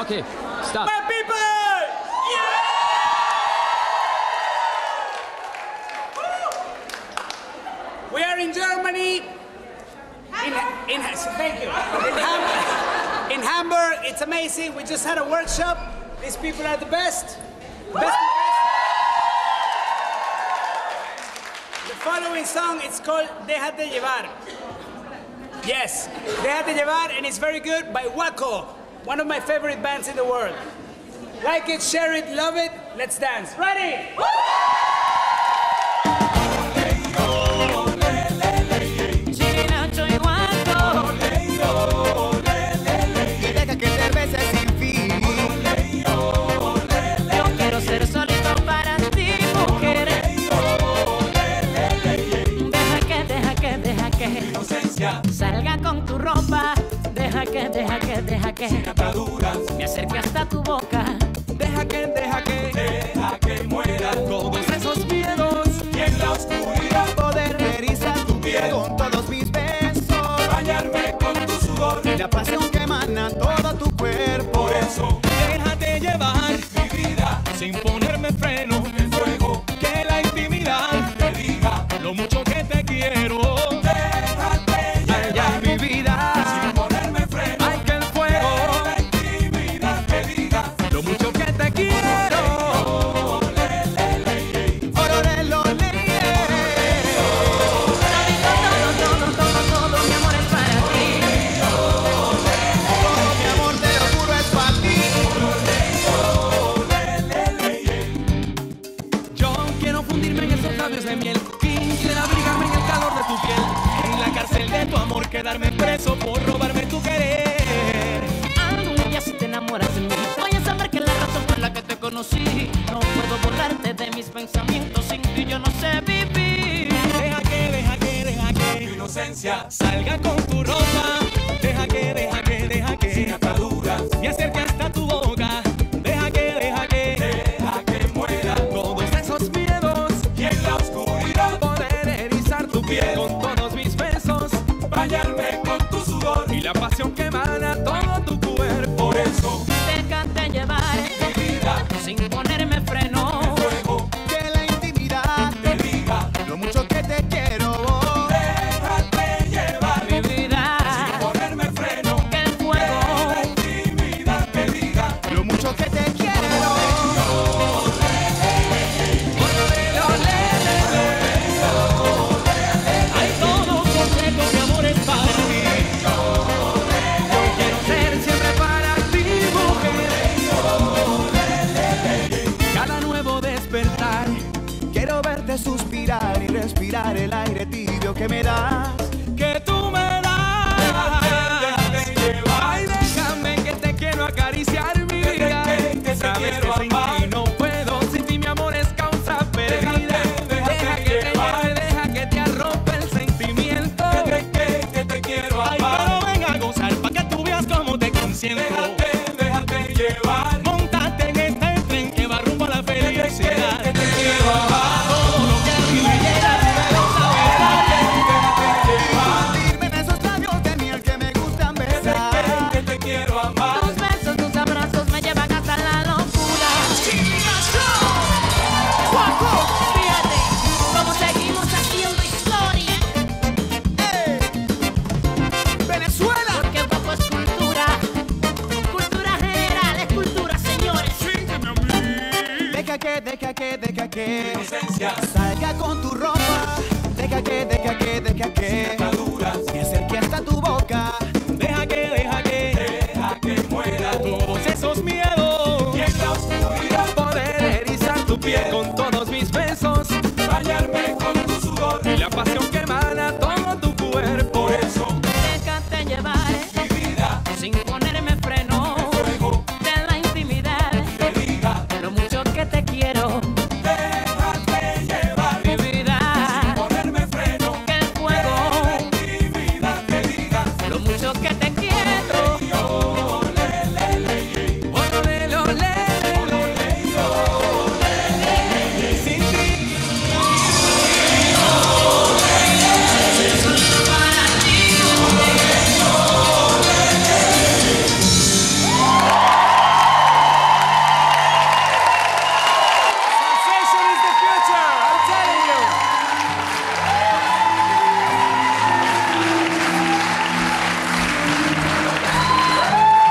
Okay, stop. My people! Yeah! We are in Germany. Thank you. In Hamburg, it's amazing. We just had a workshop. These people are the best. The following song, it's called Déjate Llevar. Yes, Déjate Llevar, and it's very good by Waco, one of my favorite bands in the world. Like it, share it, love it. Let's dance. Ready? Salga con tu ropa, deja que sin ataduras me acerque hasta tu boca, deja que muera todos esos miedos y en la oscuridad poder erizar tu piel con todos mis besos, bañarme con tu sudor y la pasión que emana todo tu cuerpo. Por eso déjate llevar mi vida sin ponerme freno, el fuego que la intimidad te diga lo mucho que te quiero. Quedarme preso por robarme tu querer. Algún día si te enamoras de mí, voy a saber que la razón por la que te conocí. No puedo borrarte de mis pensamientos, sin ti yo no sé vivir. Deja que tu inocencia salga con tu ropa. Deja que sin ataduras me acerque hasta tu boca. Deja que muera todos esos miedos y en la oscuridad poder erizar tu piel con todos mis besos, bañarme con tu sudor y la pasión que emana todo tu cuerpo. Por eso déjate llevar mi vida sin ponerme freno, el fuego que la intimidad te diga lo mucho que te quiero. Déjate llevar mi vida sin ponerme freno, que el fuego que la intimidad te diga lo mucho que te quiero. hay todo completo, mi amor es para ti. Yo quiero ser siempre para ti, mujer. Cada nuevo despertar quiero verte suspirar y respirar el aire tibio que me das, Que tú me das. Déjate llevar. ay déjame que te quiero acariciar mi vida. Que te Sabes quiero que sin amar. ti no puedo, sin ti mi amor es causa perdida. Deja que te lleve, deja que te arrope el sentimiento. Que te quiero Ay, amar. pero ven a gozar pa' que tú veas cómo te consiento. Déjate llevar. Móntate en este tren que va rumbo a la felicidad. Que te quiero amar. Todo lo que a mí me llena de sentirme en esos labios de miel que me gustan besar. Que te quiero amar. tus besos, tus abrazos me llevan hasta la locura. Fíjate cómo seguimos haciendo historia, Venezuela. porque Waco es cultura, cultura general, es cultura, señores. Deja que Inocencia salga con tu ropa. Deja que sin ataduras me acerque